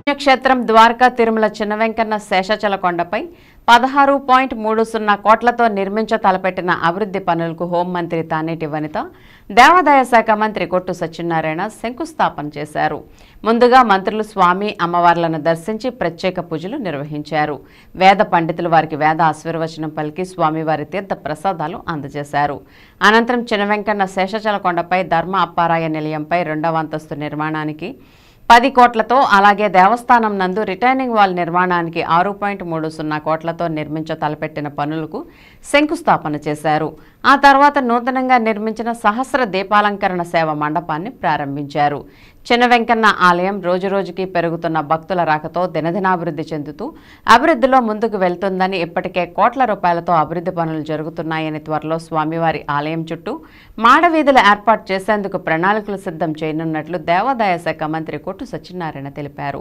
పుణ్యక్షేత్రం ద్వారకా తిరుమల చిన్నవెంకన్న శేషాచల కొండపై 16.30 కోట్లతో నిర్మించ తలపెట్టిన అభివృద్ధి పనులకు హోంమంత్రి తానేటి వనిత, దేవాదాయ శాఖ మంత్రి కొట్టు సత్యనారాయణ శంకుస్థాపన చేశారు. ముందుగా మంత్రులు స్వామి అమ్మవార్లను దర్శించి ప్రత్యేక పూజలు నిర్వహించారు. వేద పండితులు వారికి వేద ఆశీర్వచనం పలికి స్వామివారి తీర్థ ప్రసాదాలు అందజేశారు. అనంతరం చిన్నవెంకన్న శేషాచల కొండపై ధర్మ అప్పారాయ నిలయంపై 2వ అంతస్తు నిర్మాణానికి 10 కోట్లతో, అలాగే దేవస్థానం నందు రిటైనింగ్ వాల్ నిర్మాణానికి 6.30 కోట్లతో నిర్మించ తలపెట్టిన పనులకు శంకుస్థాపన చేశారు. ఆ తర్వాత నూతనంగా నిర్మించిన సహస్ర దీపాలంకరణ సేవ మండపాన్ని ప్రారంభించారు. చిన్నవెంకన్న ఆలయం రోజురోజుకి పెరుగుతున్న భక్తుల రాకతో దినదినాభివృద్ధి చెందుతూ అభివృద్ధిలో ముందుకు వెళ్తుందని, ఇప్పటికే కోట్ల రూపాయలతో అభివృద్ధి పనులు జరుగుతున్నాయని, త్వరలో స్వామివారి ఆలయం చుట్టూ మాడవీధులు ఏర్పాటు చేసేందుకు ప్రణాళికలు సిద్ధం చేయనున్నట్లు దేవాదాయ శాఖ మంత్రి కొట్టు సత్యనారాయణ తెలిపారు.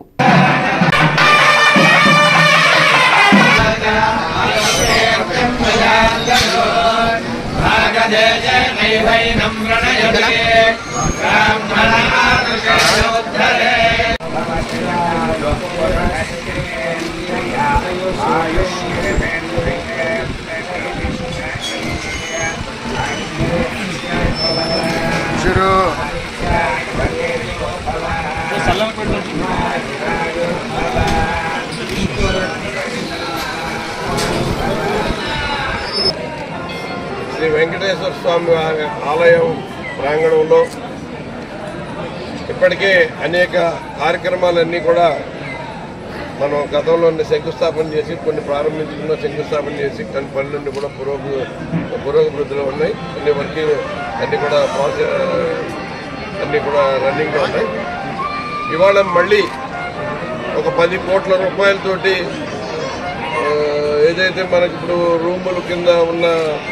శ్రీ వెంకటేశ్వర స్వామి ఆలయం ప్రాంగణంలో ఇప్పటికే అనేక కార్యక్రమాలన్నీ కూడా మనం గతంలో శంకుస్థాపన చేసి కొన్ని ప్రారంభించుకున్న శంకుస్థాపన చేసి కొన్ని పనులన్నీ కూడా పురోగతిలో ఉన్నాయి. అన్ని వర్కింగ్ అన్నీ కూడా అన్నీ కూడా రన్నింగ్లో ఉన్నాయి. ఇవాళ మళ్ళీ ఒక 10 కోట్ల రూపాయలతోటి ఏదైతే మనకి ఇప్పుడు రూముల కింద ఉన్న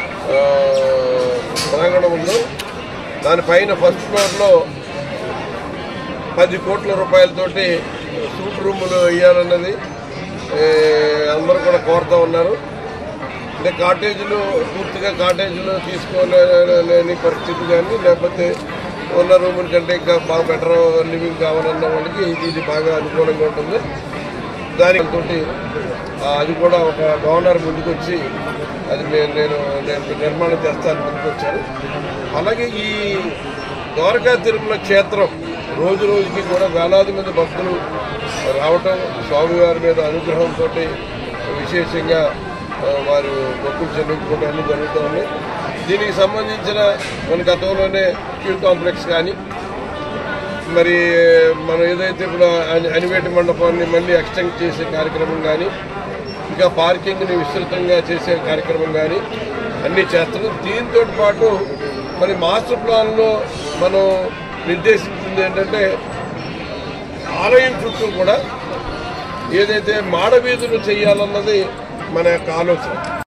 ప్రాంగణం ఉందో దానిపైన ఫస్ట్ ఫ్లోర్లో 10 కోట్ల రూపాయలతోటి సూట్ రూములు వేయాలన్నది అందరూ కూడా కోరుతూ ఉన్నారు. అంటే కాటేజీలు పూర్తిగా కాటేజీలు తీసుకోలేని పరిస్థితి కానీ, లేకపోతే ఉన్న రూముల కంటే ఇంకా బాగా బెటర్ లివింగ్ కావాలన్న వాళ్ళకి ఇది బాగా అనుకూలంగా ఉంటుంది. దానితో అది కూడా ఒక గవర్నర్ ముందుకు వచ్చి అది నేను నిర్మాణం చేస్తాను ముందుకు వచ్చాను. అలాగే ఈ ద్వారకా తిరుమల క్షేత్రం రోజు రోజుకి కూడా వేలాది మంది భక్తులు రావటం, స్వామివారి మీద అనుగ్రహంతో విశేషంగా వారు భక్తులు చెల్లించుకోవడం అన్నీ జరుగుతూ ఉన్నాయి. దీనికి సంబంధించిన మన గతంలోనే క్యూ కాంప్లెక్స్ కానీ, మరి మనం ఏదైతే ఇప్పుడు అనివేటి మండపాన్ని మళ్ళీ ఎక్స్టెండ్ చేసే కార్యక్రమం కానీ, ఇంకా పార్కింగ్ని విస్తృతంగా చేసే కార్యక్రమం కానీ అన్నీ చేస్తున్నాం. దీంతో పాటు మరి మాస్టర్ ప్లాన్లో మనం నిర్దేశించింది ఏంటంటే ఆలయం చుట్టూ కూడా ఏదైతే మాడవీధులు చేయాలన్నది మన యొక్క ఆలోచన.